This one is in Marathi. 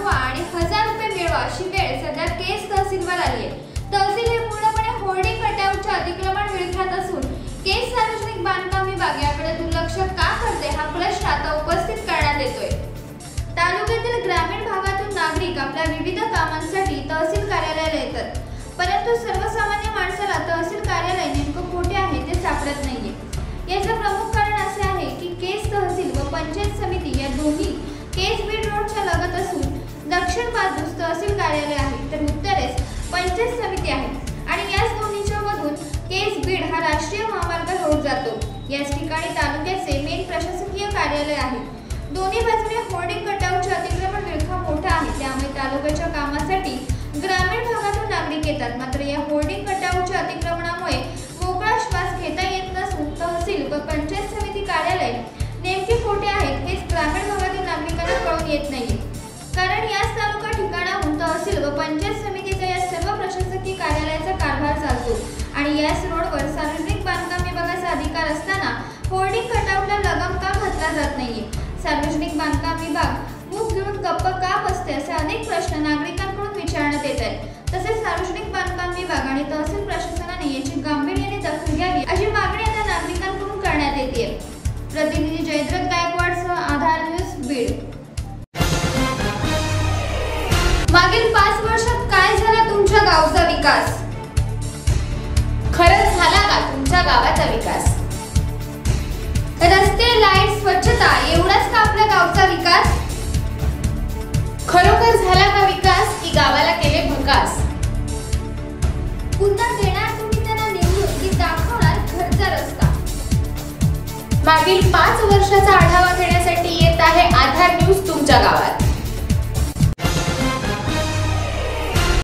दाखवा आणि 1000 रुपये मिळवा अशी वेळ सध्या केस तहसीलवर आली आहे। तहसील हे पूर्णपणे होर्डिंग कटआउटच्या अतिक्रमण विरोधात असून केस सार्वजनिक बांधकाम विभाग याकडे दुर्लक्ष का करते हा प्रश्न आता उपस्थित करण्यात येतोय। तालुक्यातील ग्रामीण भागातून नागरिक आपल्या विविध कामांसाठी तहसील कार्यालयाला येतात, परंतु सर्वसामान्य माणसाला तहसील कार्यालय नेमकं कुठे आहे ते सापडत नाहीये। याचं प्रमुख कारण असे आहे की केस तहसील व पंचायत समिती या दोन्ही केस बीड रोडच्या लगत असून दक्षिण बाजूस तहसील कार्यालय आहे तर उत्तरेस पंचायत समिती आहे आणि याच दोन्हीच्या मधून केस बीड हा राष्ट्रीय महामार्ग रोड जातो। याच ठिकाणी तालुक्याचे मेन प्रशासकीय कार्यालय आहे। दोन्ही बाजूने होर्डिंग कटआउटचे अतिक्रमण विळखा मोठा आहे, त्यामुळे तालुक्याच्या कामासाठी ग्रामीण भागातून नागरिक येतात। मात्र या होर्डिंग कटआउटच्या अतिक्रमणामुळे मोकळा श्वास घेता येत नसून तहसील व पंचायत समिती कार्यालय नेमके कोठे आहेत हेच ग्रामीण भागातील नागरिकांना कळून येत नाही, कारण याच तालुका ठिकाणाहून तहसील व पंचायत समितीच्या या सर्व प्रशासकीय कार्यालयाचा कारभार चालतो आणि याच रोडवर सार्वजनिक बांधकाम विभागाचा अधिकार असताना होर्डिंग कटआउटला लगाम का घातला जात नाहीये। सार्वजनिक बांधकाम विभाग मूग घेऊन गप्प का बसते असे अनेक प्रश्न नागरिकांकडून विचारण्यात येत आहेत। तसेच सार्वजनिक बांधकाम विभाग आणि तहसील प्रशासनाने याची गांभीर्याने दखल घ्यावी अशी मागणी आता नागरिकांकडून करण्यात येते। प्रतिनिधी जयद्रथ गायकवाडसह आधार न्यूज बीड। मागील 5 वर्षात काय झाला तुमच्या गावचा विकास? खरंच झाला का तुमच्या गावाचा विकास? रस्ते, लाईट, स्वच्छता एवढाच का आपल्या गावचा विकास? खरोखर झाला का विकास की गावाला केले भकास? पुन्हा देणार तुम्ही त्यांना निवडून की दाखवणार घरचा रस्ता? मागील 5 वर्षाचा आढावा घेण्यासाठी